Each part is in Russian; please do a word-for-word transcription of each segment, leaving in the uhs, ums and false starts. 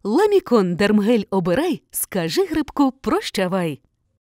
Ламікон Дермгель обирай, скажи грибку прощавай.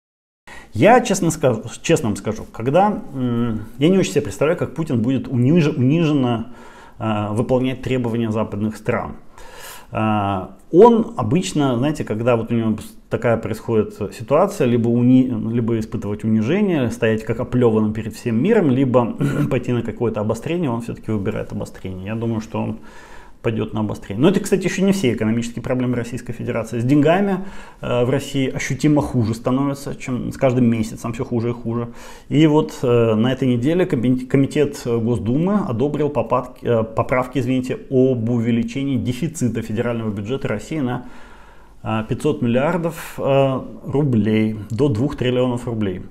Я честно, скажу, честно вам скажу, когда я не очень себе представляю, как Путин будет униж, униженно э, выполнять требования западных стран. Э, он обычно, знаете, когда вот у него такая происходит ситуация, либо, уни, либо испытывать унижение, стоять как оплеванным перед всем миром, либо пойти на какое-то обострение, он все-таки выбирает обострение. Я думаю, что он пойдет на обострение. Но это, кстати, еще не все экономические проблемы Российской Федерации. С деньгами э, в России ощутимо хуже становится, чем с каждым месяцем все хуже и хуже. И вот э, на этой неделе Комитет Госдумы одобрил попадки, э, поправки, извините, об увеличении дефицита федерального бюджета России на э, пятьсот миллиардов э, рублей, до двух триллионов рублей.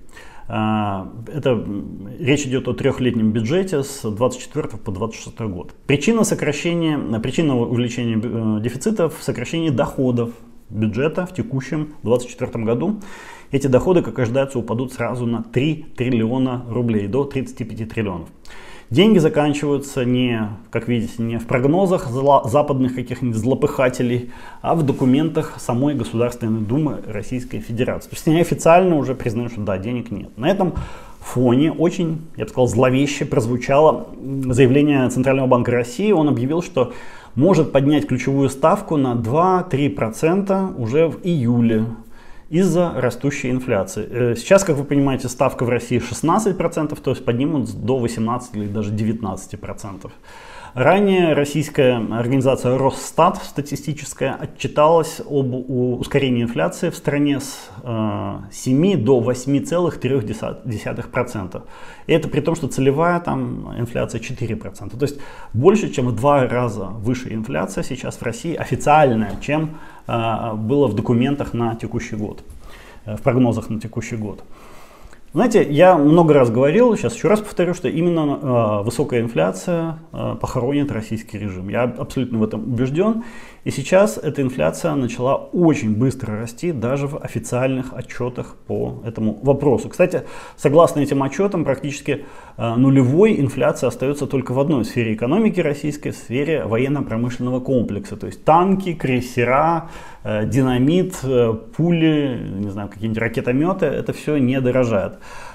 Это, речь идет о трехлетнем бюджете с двадцать четвёртого по двадцать шестой год. Причина сокращения, причина увеличения дефицита в сокращении доходов бюджета в текущем двадцать четвёртом году. Эти доходы, как ожидается, упадут сразу на три триллиона рублей, до тридцати пяти триллионов. Деньги заканчиваются не, как видите, не в прогнозах западных каких-нибудь злопыхателей, а в документах самой Государственной Думы Российской Федерации. То есть они официально уже признают, что да, денег нет. На этом фоне очень, я бы сказал, зловеще прозвучало заявление Центрального банка России. Он объявил, что может поднять ключевую ставку на два-три процента уже в июле из-за растущей инфляции. Сейчас, как вы понимаете, ставка в России шестнадцать процентов, то есть поднимут до восемнадцати или даже девятнадцати процентов. Ранее российская организация Росстат статистическая отчиталась об ускорении инфляции в стране с семи до восьми целых трёх десятых процента. И это при том, что целевая там инфляция четыре процента. То есть больше, чем в два раза выше инфляция сейчас в России официальная, чем было в документах на текущий год, в прогнозах на текущий год. Знаете, я много раз говорил, сейчас еще раз повторю, что именно э, высокая инфляция э, похоронит российский режим. Я абсолютно в этом убежден. И сейчас эта инфляция начала очень быстро расти даже в официальных отчетах по этому вопросу. Кстати, согласно этим отчетам, практически э, нулевой инфляция остается только в одной сфере экономики российской, в сфере военно-промышленного комплекса. То есть танки, крейсера, э, динамит, э, пули, не знаю, какие-нибудь ракетометы, это все не дорожает.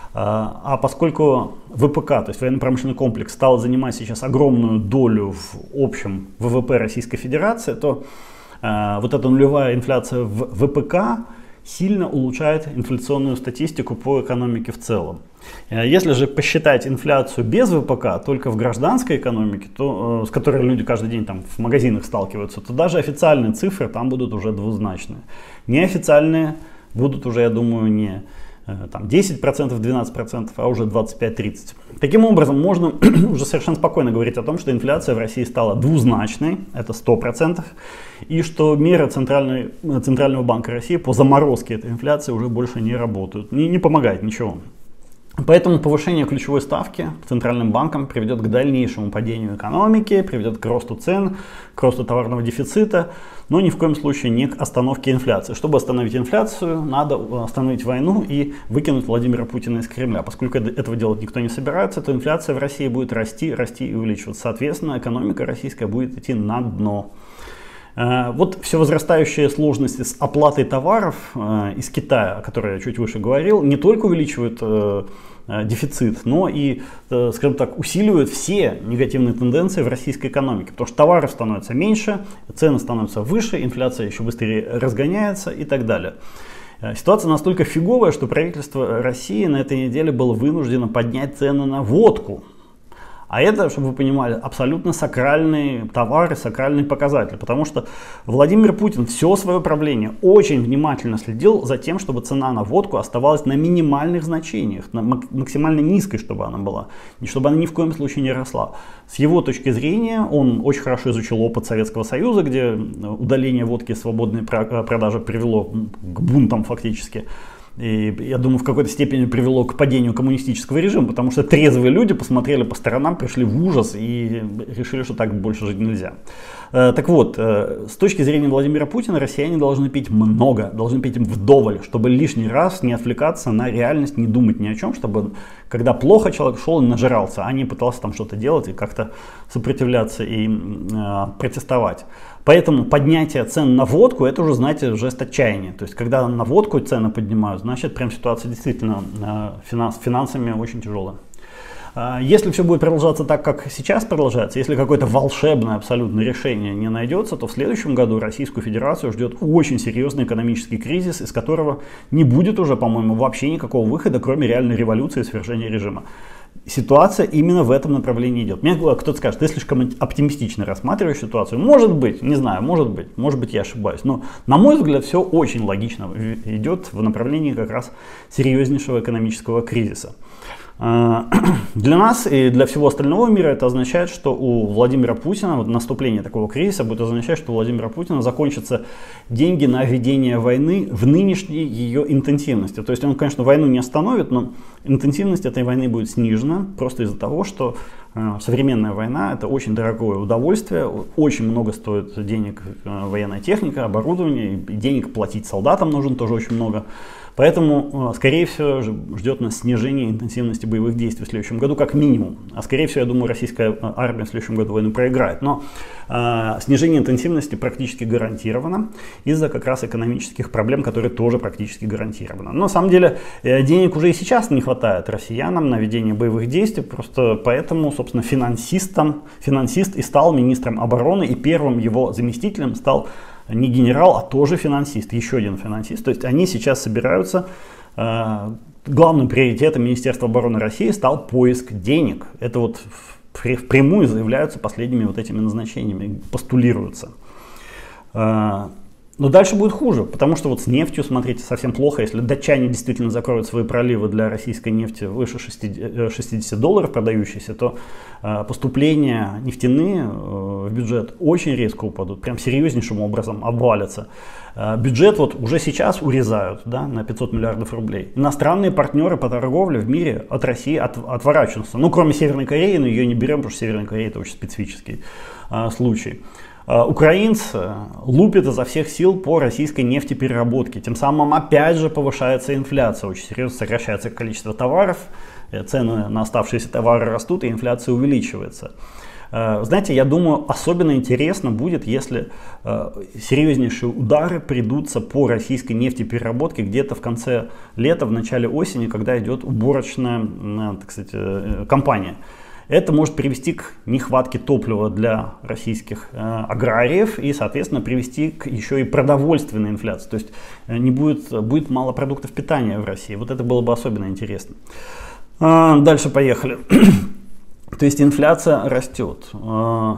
А поскольку ВПК, то есть военно-промышленный комплекс, стал занимать сейчас огромную долю в общем ВВП Российской Федерации, то э, вот эта нулевая инфляция в ВПК сильно улучшает инфляционную статистику по экономике в целом. Если же посчитать инфляцию без ВПК, только в гражданской экономике, то, э, с которой люди каждый день там в магазинах сталкиваются, то даже официальные цифры там будут уже двузначные. Неофициальные будут уже, я думаю, не там десять процентов, двенадцать процентов, а уже двадцать пять — тридцать процентов. Таким образом, можно уже совершенно спокойно говорить о том, что инфляция в России стала двузначной, это сто процентов, и что меры Центральной, Центрального банка России по заморозке этой инфляции уже больше не работают, не, не помогает ничего. Поэтому повышение ключевой ставки Центральным банком приведет к дальнейшему падению экономики, приведет к росту цен, к росту товарного дефицита, но ни в коем случае не к остановке инфляции. Чтобы остановить инфляцию, надо остановить войну и выкинуть Владимира Путина из Кремля. Поскольку этого делать никто не собирается, то инфляция в России будет расти, расти и увеличиваться. Соответственно, экономика российская будет идти на дно. Вот все возрастающие сложности с оплатой товаров э, из Китая, о которой я чуть выше говорил, не только увеличивают э, дефицит, но и, э, скажем так, усиливают все негативные тенденции в российской экономике. Потому что товаров становится меньше, цены становятся выше, инфляция еще быстрее разгоняется и так далее. Ситуация настолько фиговая, что правительство России на этой неделе было вынуждено поднять цены на водку. А это, чтобы вы понимали, абсолютно сакральный товар и сакральный показатель. Потому что Владимир Путин все свое правление очень внимательно следил за тем, чтобы цена на водку оставалась на минимальных значениях, на максимально низкой, чтобы она была, и чтобы она ни в коем случае не росла. С его точки зрения, он очень хорошо изучил опыт Советского Союза, где удаление водки и свободной продажи привело к бунтам фактически. И я думаю, в какой-то степени привело к падению коммунистического режима, потому что трезвые люди посмотрели по сторонам, пришли в ужас и решили, что так больше жить нельзя. Так вот, с точки зрения Владимира Путина, россияне должны пить много, должны пить вдоволь, чтобы лишний раз не отвлекаться на реальность, не думать ни о чем, чтобы когда плохо человек шел и нажирался, а не пытался там что-то делать и как-то сопротивляться и э, протестовать. Поэтому поднятие цен на водку, это уже, знаете, жест отчаяния. То есть, когда на водку цены поднимают, значит, прям ситуация действительно финанс, финансами очень тяжелая. Если все будет продолжаться так, как сейчас продолжается, если какое-то волшебное абсолютно решение не найдется, то в следующем году Российскую Федерацию ждет очень серьезный экономический кризис, из которого не будет уже, по-моему, вообще никакого выхода, кроме реальной революции и свержения режима. Ситуация именно в этом направлении идет. Мне кто-то скажет, ты слишком оптимистично рассматриваешь ситуацию. Может быть, не знаю, может быть, может быть я ошибаюсь. Но на мой взгляд все очень логично идет в направлении как раз серьезнейшего экономического кризиса. Для нас и для всего остального мира это означает, что у Владимира Путина, вот наступление такого кризиса будет означать, что у Владимира Путина закончатся деньги на ведение войны в нынешней ее интенсивности. То есть он, конечно, войну не остановит, но интенсивность этой войны будет снижена просто из-за того, что э, современная война это очень дорогое удовольствие, очень много стоит денег э, военная техника, оборудование, и денег платить солдатам нужно тоже очень много. Поэтому, скорее всего, ждет нас снижение интенсивности боевых действий в следующем году, как минимум. А скорее всего, я думаю, российская армия в следующем году войну проиграет. Но э, снижение интенсивности практически гарантировано из-за как раз экономических проблем, которые тоже практически гарантированы. Но на самом деле э, денег уже и сейчас не хватает россиянам на ведение боевых действий. Просто поэтому, собственно, финансистом, финансист и стал министром обороны, и первым его заместителем стал не генерал, а тоже финансист, еще один финансист. То есть они сейчас собираются, э, главным приоритетом Министерства обороны России стал поиск денег. Это вот впрямую заявляются последними вот этими назначениями, постулируются. Э, но дальше будет хуже, потому что вот с нефтью, смотрите, совсем плохо. Если датчане действительно закроют свои проливы для российской нефти выше шестидесяти долларов продающейся, то э, поступления нефтяные э, в бюджет очень резко упадут, прям серьезнейшим образом обвалятся. Э, бюджет вот уже сейчас урезают, да, на пятьсот миллиардов рублей. Иностранные партнеры по торговле в мире от России от, отворачиваются. Ну, кроме Северной Кореи, но ее не берем, потому что Северная Корея это очень специфический э, случай. Украинцы лупят изо всех сил по российской нефтепереработке. Тем самым опять же повышается инфляция. Очень серьезно сокращается количество товаров, цены на оставшиеся товары растут и инфляция увеличивается. Знаете, я думаю, особенно интересно будет, если серьезнейшие удары придутся по российской нефтепереработке где-то в конце лета, в начале осени, когда идет уборочная, так сказать, кампания. Это может привести к нехватке топлива для российских э, аграриев и, соответственно, привести к еще и продовольственной инфляции. То есть э, не будет, будет мало продуктов питания в России. Вот это было бы особенно интересно. Э, дальше поехали. То есть инфляция растет. Э,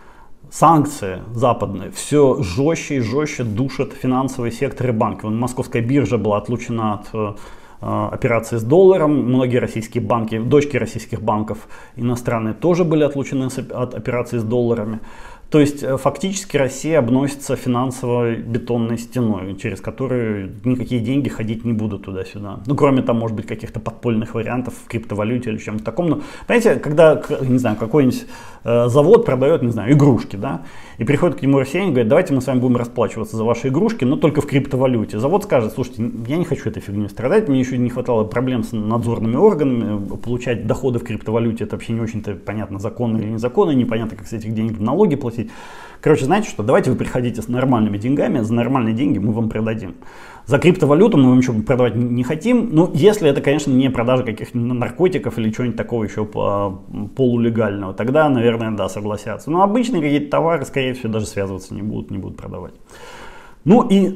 санкции западные все жестче и жестче душат финансовые секторы банков. Московская биржа была отлучена от операции с долларом, многие российские банки, дочки российских банков иностранные тоже были отлучены от операций с долларами. То есть фактически Россия обносится финансовой бетонной стеной, через которую никакие деньги ходить не будут туда-сюда. Ну, кроме там, может быть, каких-то подпольных вариантов в криптовалюте или чем-то таком. Но, понимаете, когда, не знаю, какой-нибудь э, завод продает, не знаю, игрушки, да, и приходит к нему россияне и говорит, давайте мы с вами будем расплачиваться за ваши игрушки, но только в криптовалюте. Завод скажет, слушайте, я не хочу этой фигней страдать, мне еще не хватало проблем с надзорными органами, получать доходы в криптовалюте, это вообще не очень-то понятно, законно или незаконно, непонятно, как с этих денег налоги платить. Короче, знаете что, давайте вы приходите с нормальными деньгами, за нормальные деньги мы вам продадим. За криптовалюту мы вам ничего продавать не хотим, ну, если это, конечно, не продажа каких-нибудь наркотиков или чего-нибудь такого еще полулегального, тогда, наверное, да, согласятся. Но обычные какие-то товары, скорее всего, даже связываться не будут, не будут продавать. Ну и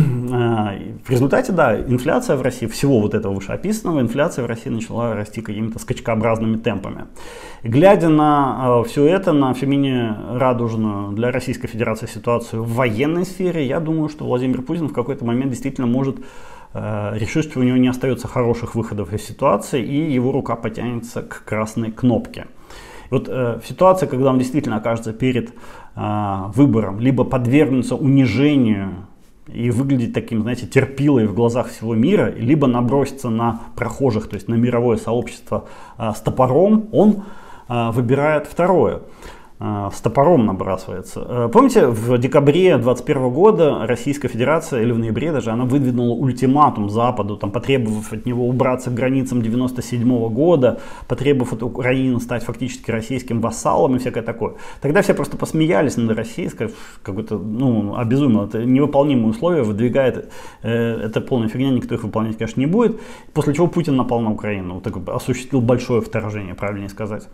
в результате, да, инфляция в России, всего вот этого вышеописанного, инфляция в России начала расти какими-то скачкообразными темпами. И глядя на все это, на все менее радужную для Российской Федерации ситуацию в военной сфере, я думаю, что Владимир Путин в какой-то момент действительно может решить, что у него не остается хороших выходов из ситуации, и его рука потянется к красной кнопке. И вот э, в ситуации, когда он действительно окажется перед э, выбором, либо подвергнется унижению и выглядеть таким, знаете, терпилой в глазах всего мира, либо наброситься на прохожих, то есть на мировое сообщество э, с топором, он э, выбирает второе. с топором набрасывается. Помните, в декабре двадцать первого года Российская Федерация, или в ноябре даже, она выдвинула ультиматум Западу, там, потребовав от него убраться к границам девяносто седьмого года, потребовав от Украины стать фактически российским вассалом и всякое такое. Тогда все просто посмеялись над Россией, сказав, какое-то, ну, обезумно, это невыполнимые условия выдвигает, это полная фигня, никто их выполнять, конечно, не будет. После чего Путин напал на Украину, вот так, осуществил большое вторжение, правильнее сказать.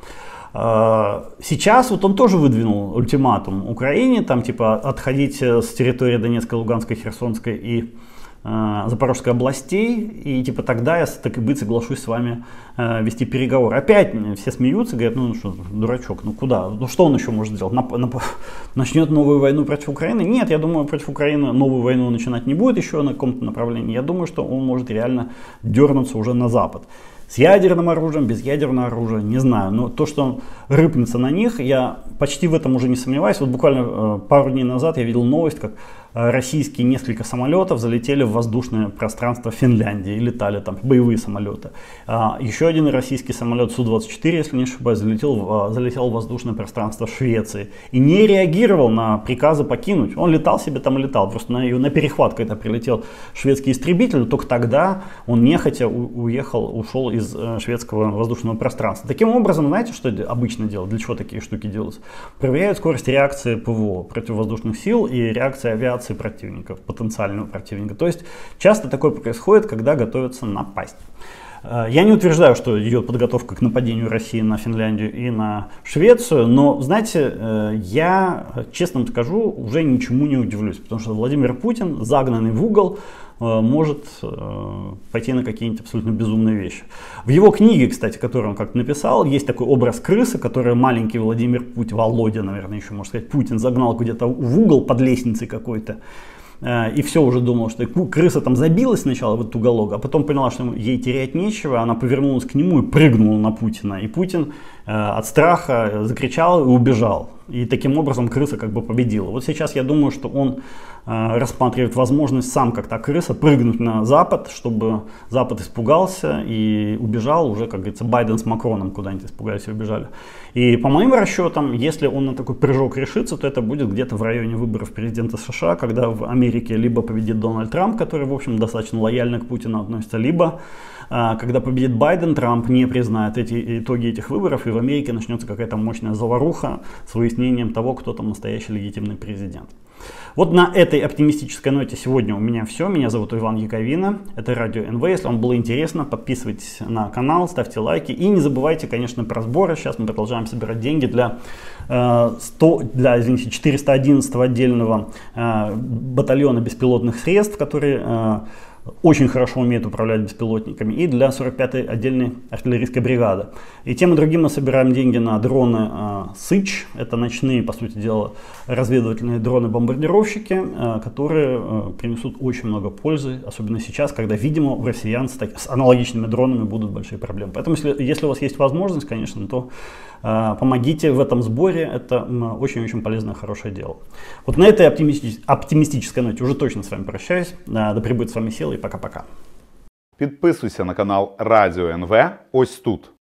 Сейчас вот он тоже выдвинул ультиматум Украине, там типа отходить с территории Донецкой, Луганской, Херсонской и э, Запорожской областей, и типа тогда я, так и быть, соглашусь с вами э, вести переговоры. Опять все смеются, говорят, ну что, дурачок, ну куда, ну что он еще может сделать, Нап- нап- начнет новую войну против Украины? Нет, я думаю, против Украины новую войну начинать не будет еще на каком-то направлении, я думаю, что он может реально дернуться уже на Запад. С ядерным оружием, без ядерного оружия, не знаю. Но то, что он рыпнется на них, я почти в этом уже не сомневаюсь. Вот буквально э, пару дней назад я видел новость, как э, российские несколько самолетов залетели в воздушное пространство Финляндии. И летали там боевые самолеты. А, еще один российский самолет Су двадцать четыре, если не ошибаюсь, залетел в, залетел в воздушное пространство Швеции. И не реагировал на приказы покинуть. Он летал себе там и летал. Просто на, на перехват, когда прилетел шведский истребитель, только тогда он нехотя у, уехал, ушел из из шведского воздушного пространства. Таким образом, знаете, что обычно делают? Для чего такие штуки делаются? Проверяют скорость реакции ПВО, противовоздушных сил, и реакции авиации противников, потенциального противника. То есть часто такое происходит, когда готовятся напасть. Я не утверждаю, что идет подготовка к нападению России на Финляндию и на Швецию, но, знаете, я, честно скажу, уже ничему не удивлюсь, потому что Владимир Путин, загнанный в угол, может пойти на какие-нибудь абсолютно безумные вещи. В его книге, кстати, которую он как-то написал, есть такой образ крысы, который маленький Владимир Путин, Володя, наверное, еще можно сказать, Путин загнал где-то в угол под лестницей какой-то. И все уже думал, что крыса там забилась сначала в этот уголок, а потом поняла, что ей терять нечего, она повернулась к нему и прыгнула на Путина. И Путин э, от страха закричал и убежал. И таким образом крыса как бы победила. Вот сейчас я думаю, что он э, рассматривает возможность сам, как та крыса, прыгнуть на Запад, чтобы Запад испугался и убежал. Уже, как говорится, Байден с Макроном куда-нибудь испугались и убежали. И по моим расчетам, если он на такой прыжок решится, то это будет где-то в районе выборов президента США, когда в Америке либо победит Дональд Трамп, который, в общем, достаточно лояльно к Путину относится, либо когда победит Байден, Трамп не признает эти итоги этих выборов, и в Америке начнется какая-то мощная заваруха с выяснением того, кто там настоящий легитимный президент. Вот на этой оптимистической ноте сегодня у меня все. Меня зовут Иван Яковина. Это Радио эн вэ. Если вам было интересно, подписывайтесь на канал, ставьте лайки. И не забывайте, конечно, про сборы. Сейчас мы продолжаем собирать деньги для, э, сто, для извините, четыреста одиннадцатого отдельного э, батальона беспилотных средств, которые... Э, очень хорошо умеет управлять беспилотниками, и для сорок пятой отдельной артиллерийской бригады. И тем и другим мы собираем деньги на дроны э, Сыч. Это ночные, по сути дела, разведывательные дроны-бомбардировщики, э, которые э, принесут очень много пользы, особенно сейчас, когда, видимо, у россиян с, так, с аналогичными дронами будут большие проблемы. Поэтому, если, если у вас есть возможность, конечно, то э, помогите в этом сборе. Это очень-очень полезное, хорошее дело. Вот на этой оптимисти- оптимистической ноте уже точно с вами прощаюсь. Да пребудет с вами сила. І пока-пока. Підписуйся на канал Радіо ен вэ ось тут.